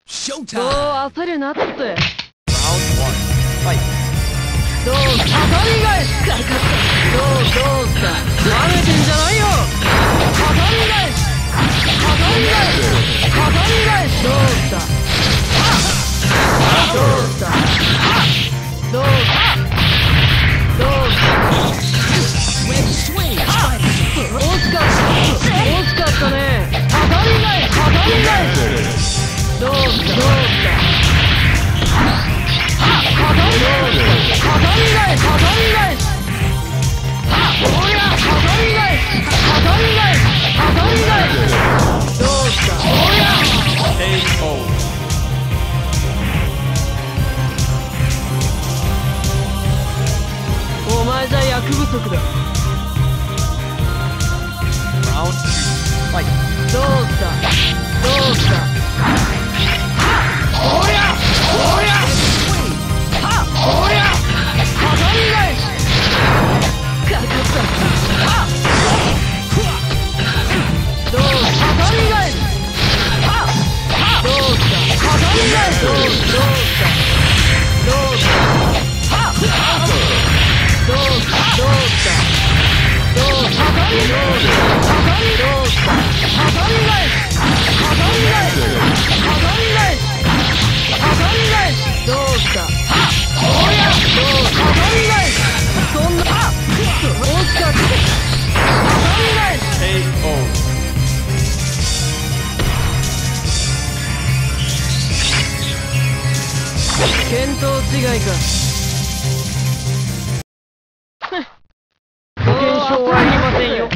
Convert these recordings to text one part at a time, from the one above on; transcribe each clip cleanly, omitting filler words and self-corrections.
そう焦るなって。どう畳み返しかかった。どうしたなめてんじゃないよ。畳み返し畳み返し畳み返し。どうしたどうしたどうしたどうした惜しかった惜しかったね。畳み返し畳み返し。どうしたどうした畳み返し畳み返し。おりゃ畳み返し畳み返し畳み返し。どうしたおりゃお前じゃ役不足だ。どうしたどうしたおりゃおりゃおりゃ畳み返しかかった。どう畳み返しどうした畳み返しどうしたどうしたどうしたどうしたどうした畳み返しどうした畳み返し畳み返し畳み返し畳み返し。どうしたおりゃどう畳み返し。そんな惜しかった。畳み返し見当違いか。保険証はありませんよ。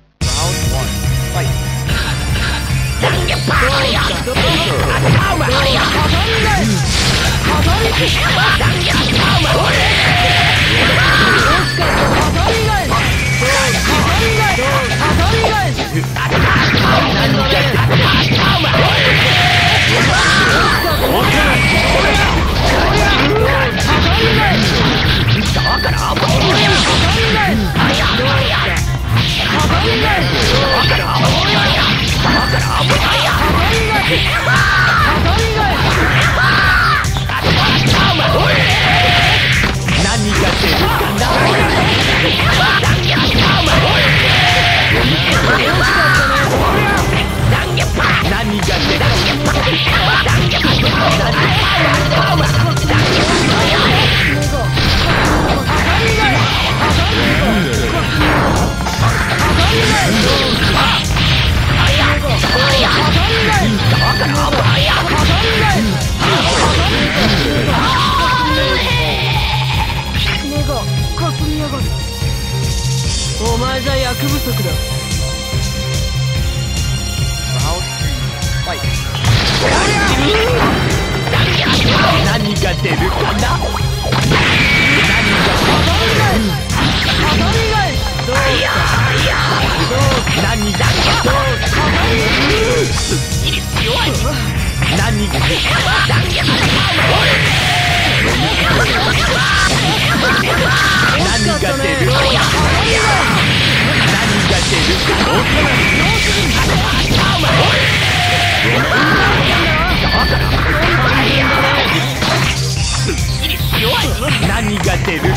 お前じゃ役不足だ。何が出るかな。何が出るか。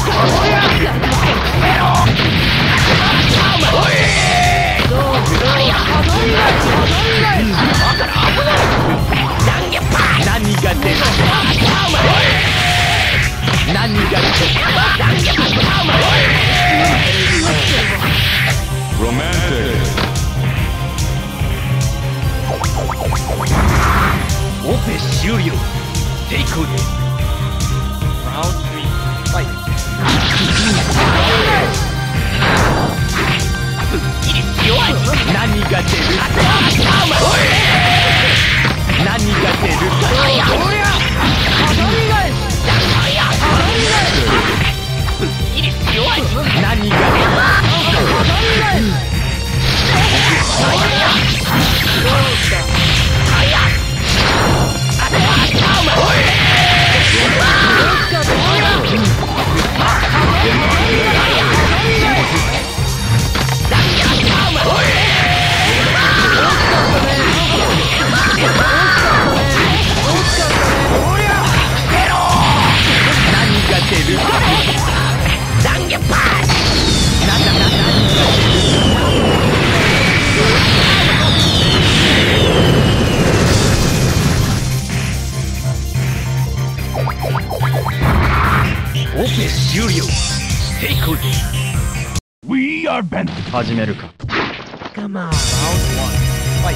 オペ終了。テイクオフ。Round 3 fight。何が出る。何が出る。何がジュリオテイク We are bent 始めるか。 Come on Round 1 Fight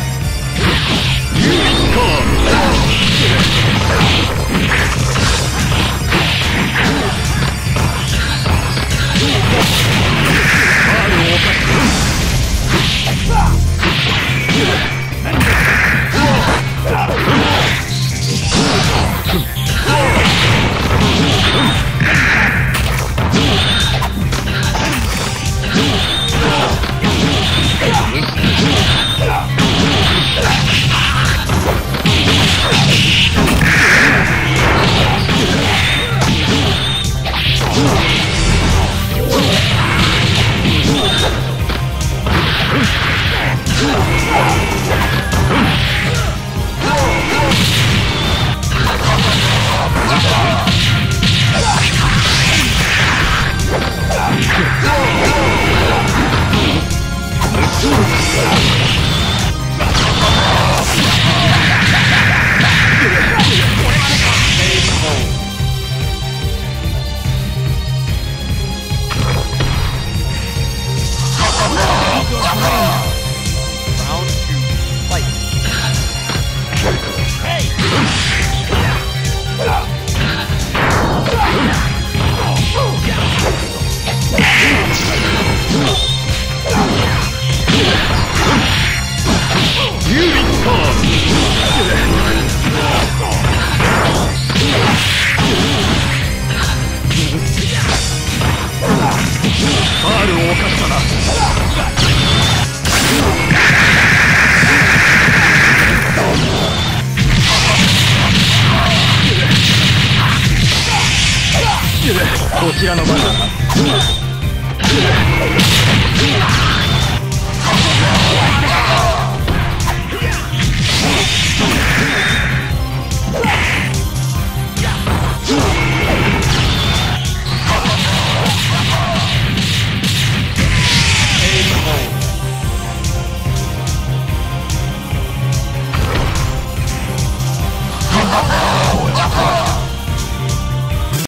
こちらの番